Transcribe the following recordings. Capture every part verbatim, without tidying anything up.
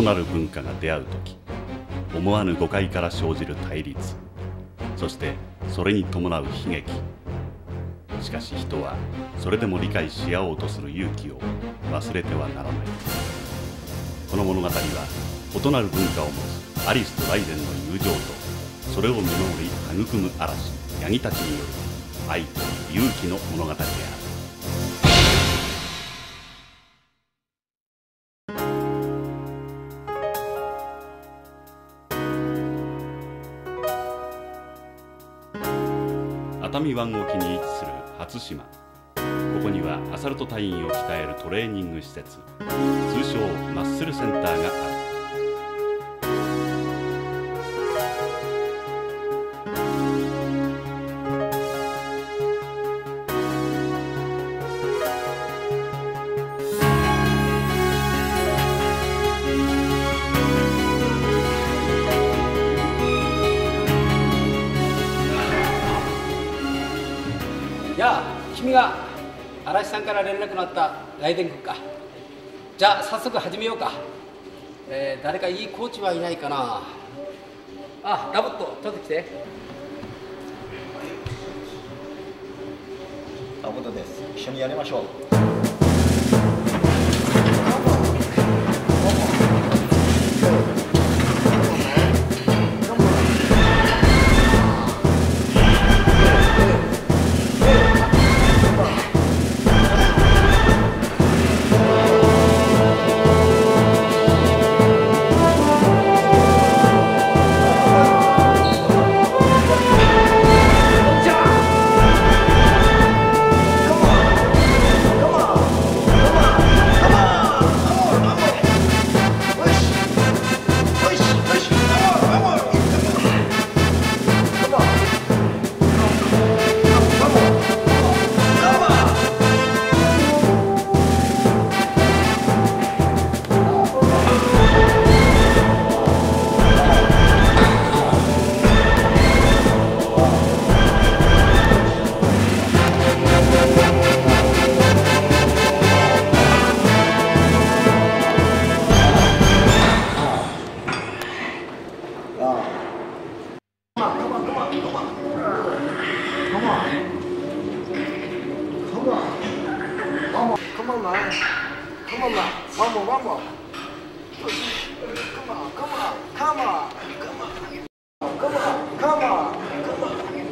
なる文化が出会う時、思わぬ誤解から生じる対立、そしてそれに伴う悲劇。しかし人はそれでも理解し合おうとする勇気を忘れてはならない。この物語は異なる文化を持つアリスとライデンの友情と、それを見守り育む嵐ヤギたちによる愛と勇気の物語である。熱海湾沖に位置する初島。ここにはアサルト隊員を鍛えるトレーニング施設、通称マッスルセンターがある。 じゃあ君が嵐さんから連絡のあったライデン君か。じゃあ早速始めようか。えー、誰かいいコーチはいないかな。あ、ラボットちょっと来て。 ラボットです。一緒にやりましょう。Come on, man. Come on, man. One more, one more. Come on, come on, come on, come on. Come on, come on, come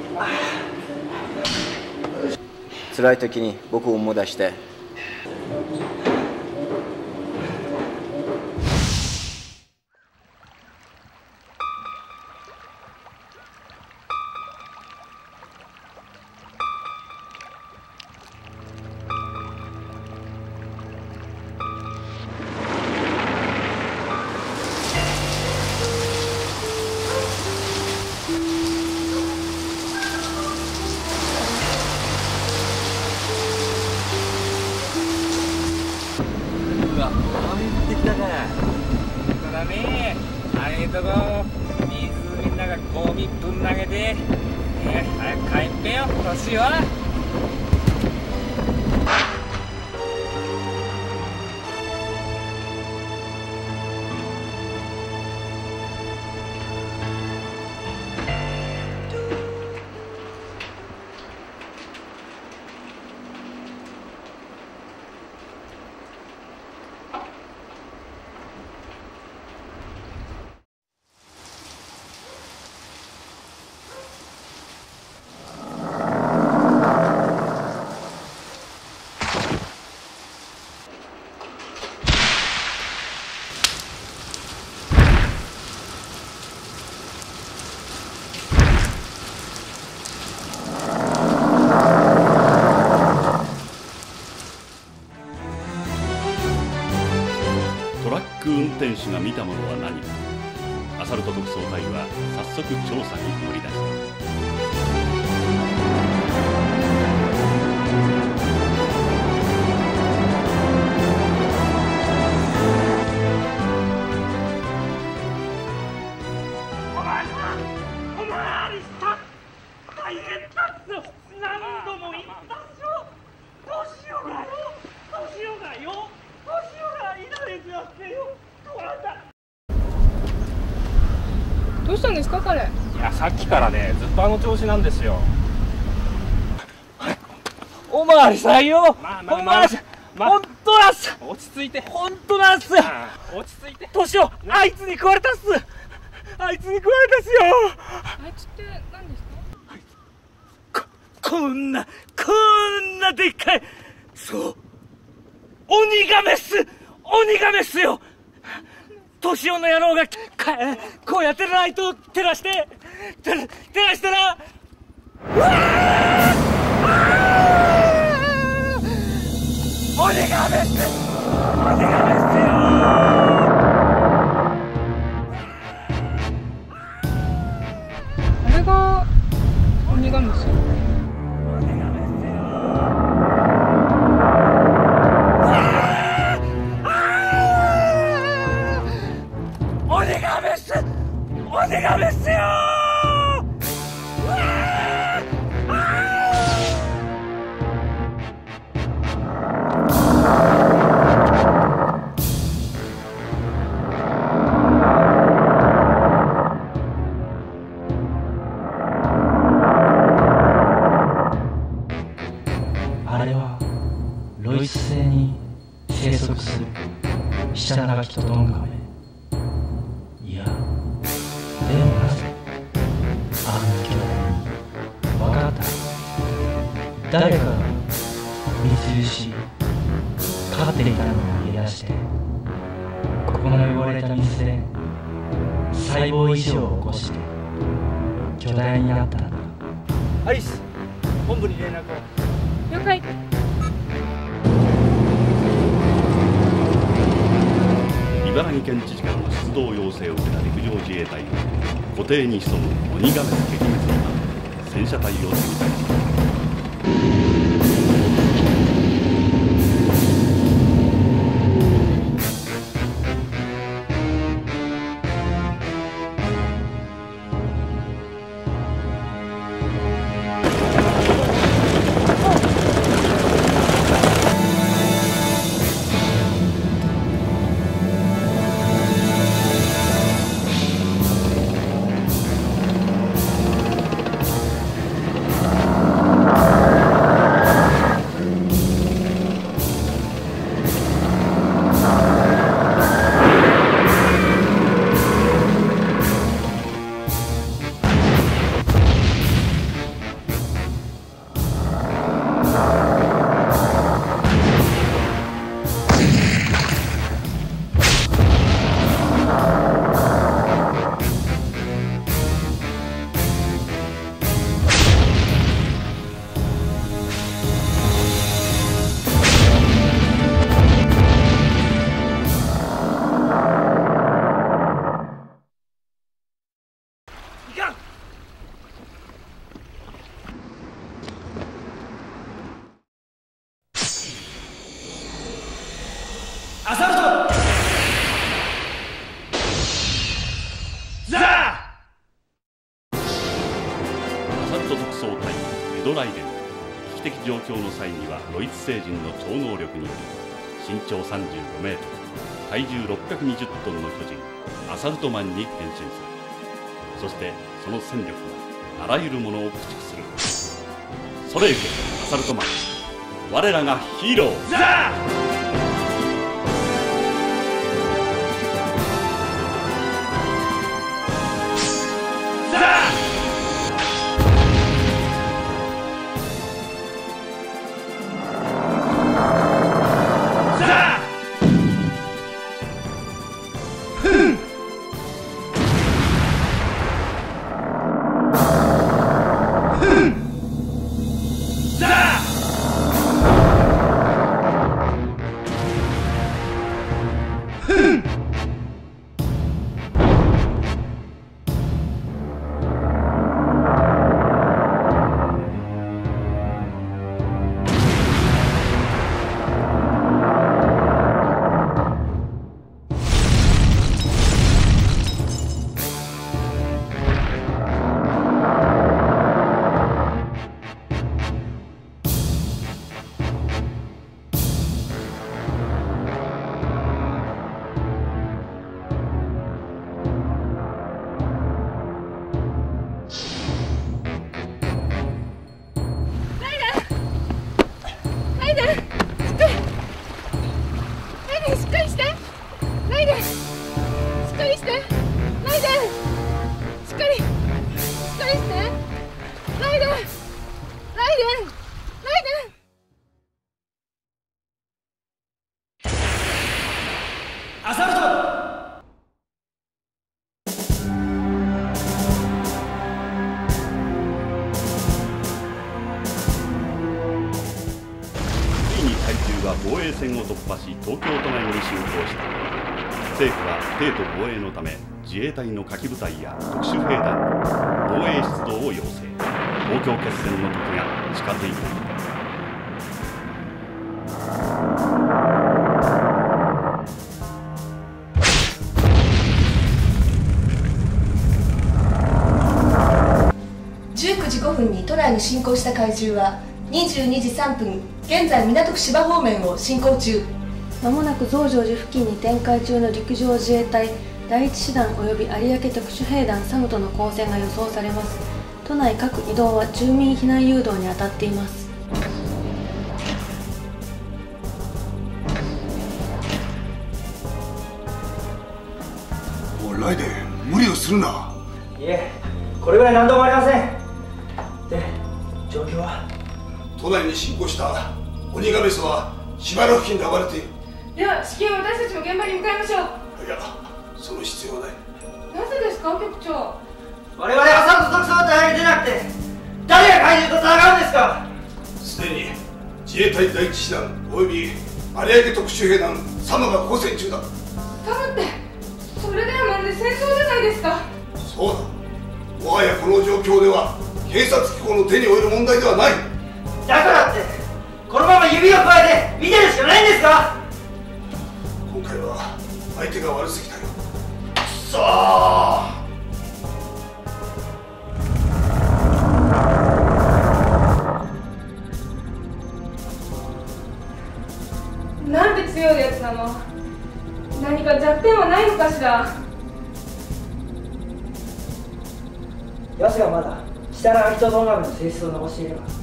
on. 辛い時に僕を思い出して。 雨降ってきたから。そうだね。あれとこ湖の中ゴミぶん投げて、ね、早く帰ってよ、年は。 トラック運転手が見たものは何か。アサルト特捜隊は早速調査に乗り出した。 お前さん、お前アリスさん、大変だぞ。何度も言ったっしょ。どうしようがよ、どうしようがよ、どうしようがいいだですよってよ。 どうしたんですか彼？ いや、さっきからねずっとあの調子なんですよ。おまわりさんよ、まあまあまあ、おまわりさん、まあ、本当なんす。落ち着いて。本当なんす。ああ、落ち着いて。年をあいつに食われたっす。あいつに食われたっすよ。 あいつって何ですか？こ、こんなこんなでっかい、そう鬼亀っす。鬼亀っすよ。年男の野郎がかこうやってライトを照らして照ら、照らしたら、うわー、鬼亀っす。鬼亀っすよ。 あれが鬼亀っすよ。 鬼亀っす。鬼亀っすよ。 あれはロイス星に生息するシャナガキトドンガメ。いや、でもなぜあんな兄弟に分かった。誰かが密輸し飼っていたのを逃げ出して、ここの汚れた水で細胞異常を起こして巨大になったんだ。 アリス、本部に連絡を。 了解。 茨城県知事からの出動要請を受けた陸上自衛隊が湖底に潜む鬼亀の撃滅のため戦車隊を展開した。 アサルトザーアサルト特捜隊エドライデン。危機的状況の際にはロイツ星人の超能力により身長さんじゅうごメートル、体重ろっぴゃくにじゅっトンの巨人アサルトマンに変身する。そしてその戦力はあらゆるものを駆逐する。それゆけアサルトマン、我らがヒーロー。 ザーは防衛線を突破し東京都内に侵攻した。政府は帝都防衛のため自衛隊の夏季部隊や特殊兵団防衛出動を要請。東京決戦の時が近づいていた。 じゅうくじごふんに都内に侵攻した怪獣はにじゅうにじさんぷん、現在港区芝方面を進行中。まもなく増上寺付近に展開中の陸上自衛隊だいいち師団及び有明特殊兵団サムとの交戦が予想されます。都内各移動は住民避難誘導に当たっています。 おいライデン、無理をするな。 いえ、これぐらい何度もありません。で、状況は？ 都内に侵攻した鬼ヶメスは芝原付近で暴れている。 では至急私たちも現場に向かいましょう。 いや、その必要はない。 なぜですか局長。 我々はサムと特捜隊に出なくて誰が怪獣と戦うんですか？ すでに自衛隊だいいち師団および有明特殊兵団サムが交戦中だ。 サムって、それではまるで戦争じゃないですか。 そうだ、もはやこの状況では警察機構の手に負える問題ではない。 だからってこのまま指をくわえて見てるしかないんですか？ 今回は相手が悪すぎたよ。くそー。 なんで強いやつなの？何か弱点はないのかしら。 ヤスがまだ下長人ドンガメの性質を残していれば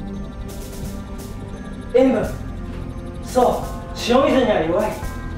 塩分、そう塩水には弱い。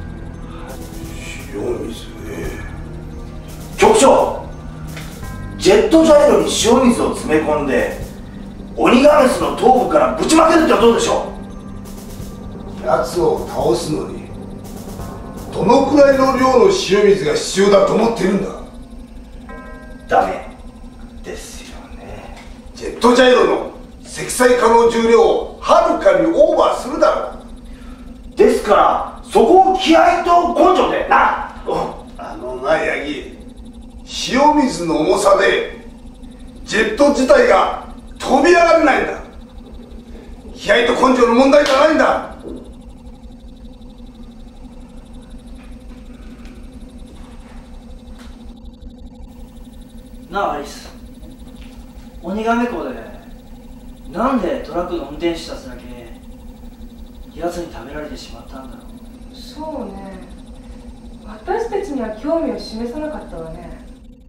塩水ね。 局長、ジェットジャイロに塩水を詰め込んで鬼ガメスの頭部からぶちまけるってはどうでしょう？奴を倒すのにどのくらいの量の塩水が必要だと思っているんだ。 ダメですよね。 ジェットジャイロの積載可能重量をはるかにオーバーするだろう。ですからそこを気合と根性でな。 あのなヤギ、塩水の重さでジェット自体が飛び上がれないんだ。気合と根性の問題じゃないんだ。 なあアリス、鬼ヶメ湖でなんでトラックの運転手たちだけ奴に食べられてしまったんだろう。 そうね、私たちには興味を示さなかったわね。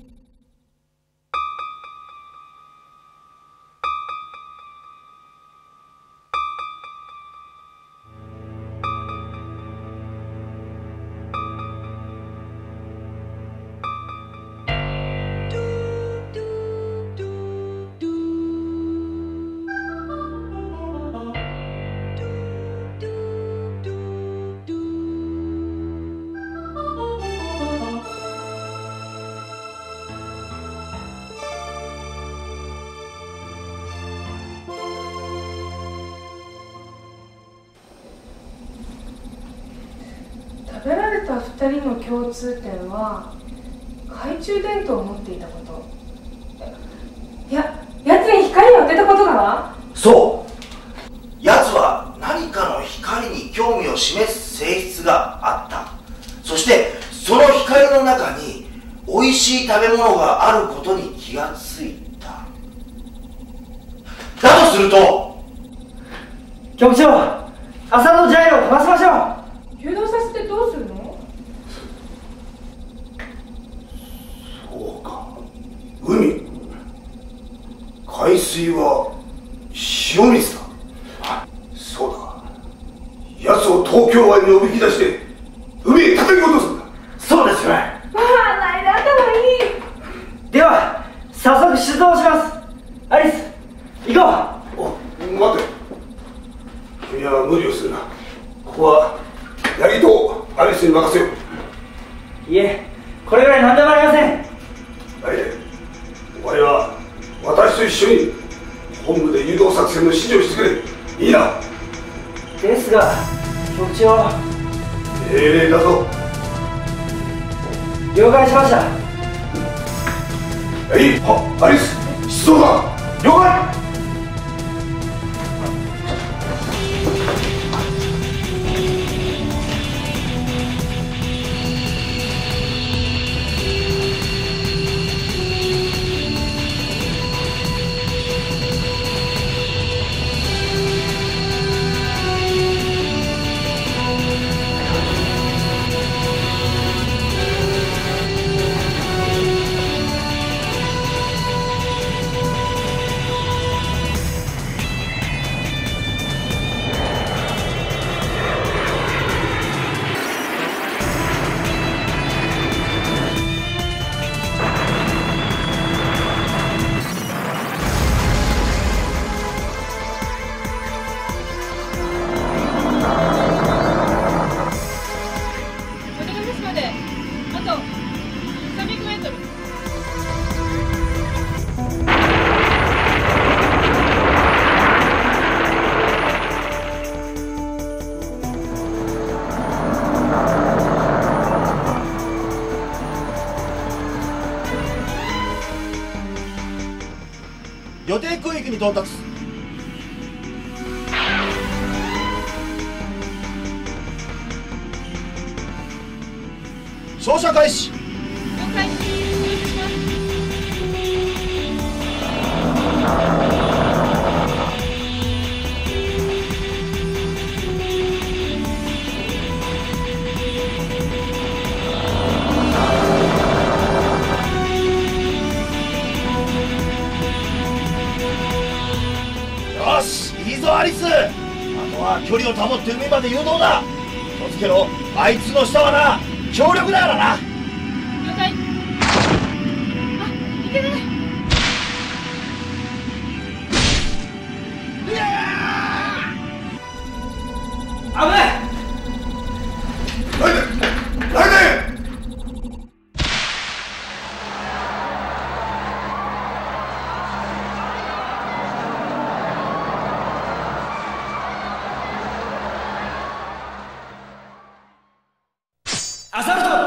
食べられたふたりの共通点は懐中電灯を持っていたこと。いや、やつに光を当てたことが。 そう、やつは何かの光に興味を示す性質があった。そしてその光の中においしい食べ物があることに気がついた。だとすると局長、朝のジャイロを飛ばしましょう。 誘導させてどうするの？ そうか、海、海水は塩水だ。そうだ、奴を東京湾におびき出して海へ叩き落とすんだ。 そうですよね。 まあ、ないだ頭いい。 では早速出動します。アリス、行こう。お、待て、君は無理をするな。ここはヤギとアリスに任せよう。 いえ、これぐらい何でもありません。 ライデン、お前は私と一緒に本部で誘導作戦の指示をしてくれ。いいな。 ですが局長、 命令だぞ。 了解しました。 はい、はアリス出動だ。了解。 予定空域に到達。照射開始。 了解。 よし、いいぞアリス。あとは距離を保って海まで誘導だ。気をつけろ、あいつの下はな強力だからな。 了解。あ、いけない。 危ない。 ライデン、ライデン。 アサルト。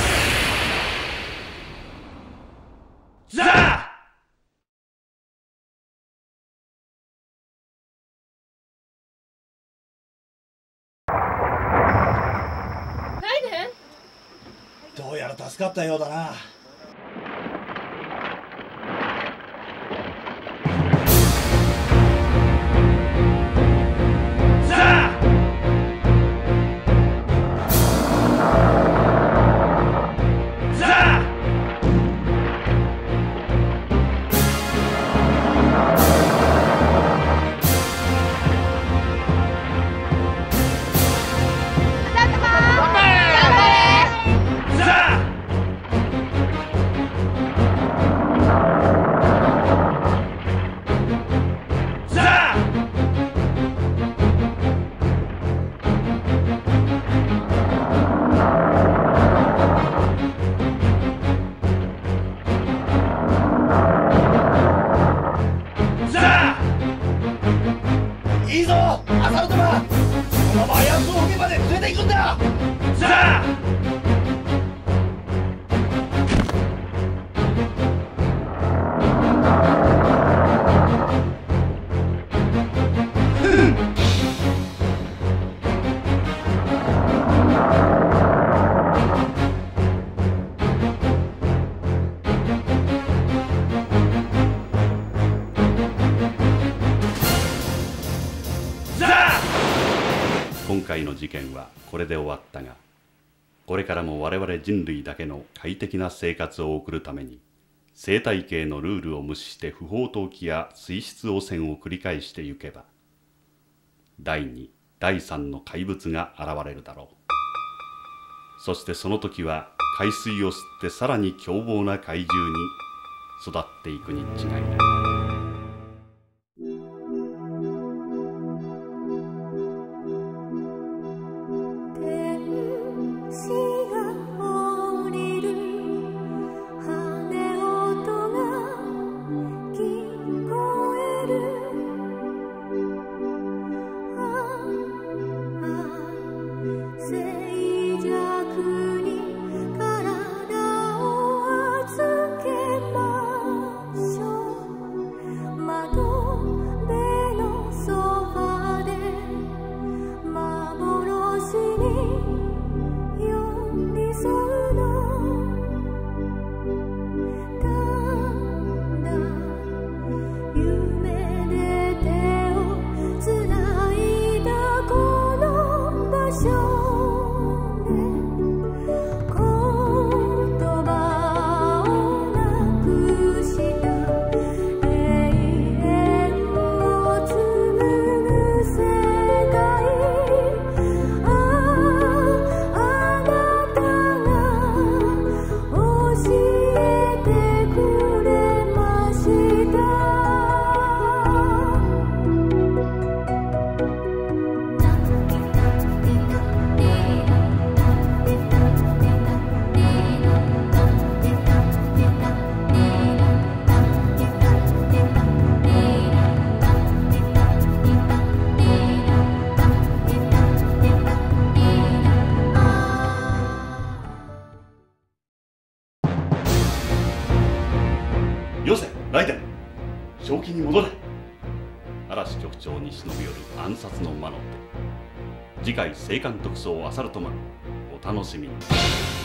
ザー。どうやら助かったようだな。いいぞアサルトマン、このままヤツを海まで連れて行くんだ。ザー。 今回の事件はこれで終わったが、これからも我々人類だけの快適な生活を送るために生態系のルールを無視して不法投棄や水質汚染を繰り返してゆけば、だいに、だいさんの怪物が現れるだろう。そしてその時は海水を吸ってさらに凶暴な怪獣に育っていくに違いない。 ああよせライデン、正気に戻れ。嵐局長に忍び寄る暗殺の魔の手。次回青函特捜アサルトマン、お楽しみに。